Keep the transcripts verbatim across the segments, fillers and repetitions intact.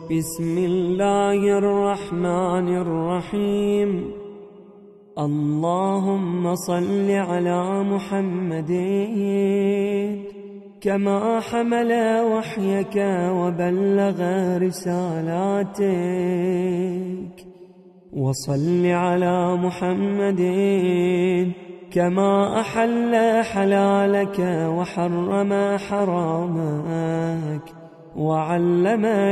بسم الله الرحمن الرحيم. اللهم صل على محمد كما حمل وحيك وبلغ رسالاتك، وصل على محمد كما أحل حلالك وحرم حرامك وعلم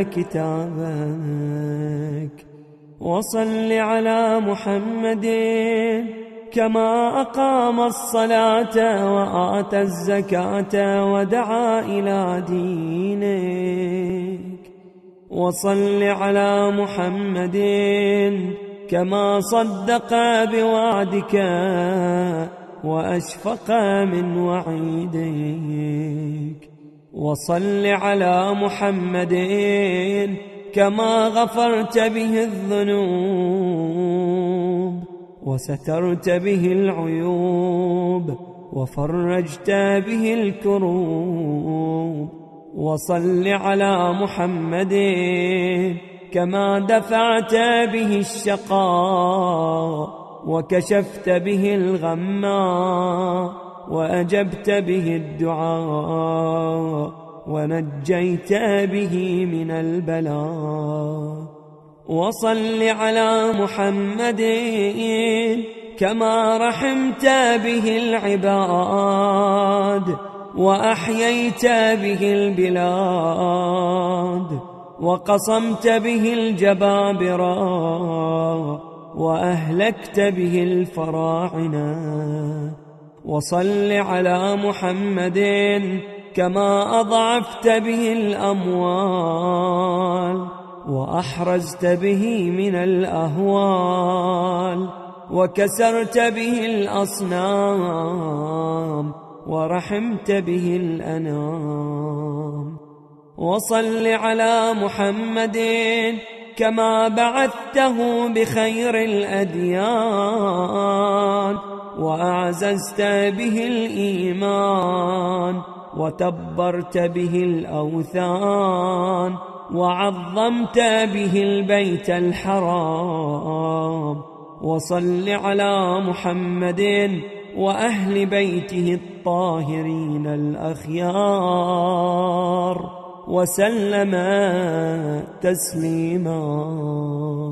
كتابك، وصل على محمد كما أقام الصلاة وآتى الزكاة ودعا إلى دينك، وصل على محمد كما صدق بوعدك وأشفق من وعيدك، وصل على محمد كما غفرت به الذنوب وسترت به العيوب وفرجت به الكروب، وصل على محمد كما دفعت به الشقاء وكشفت به الغمّا وأجبت به الدعاء ونجيت به من البلاء، وصل على محمد كما رحمت به العباد وأحييت به البلاد وقصمت به الجبابرة وأهلكت به الفراعنة، وصل على محمد كما أضعفت به الأموال وأحرزت به من الأهوال وكسرت به الأصنام ورحمت به الأنام، وصل على محمد كما بعثته بخير الأديان وأعززت به الإيمان وتبرت به الأوثان وعظمت به البيت الحرام، وصل على محمد وأهل بيته الطاهرين الأخيار وسلم تسليما.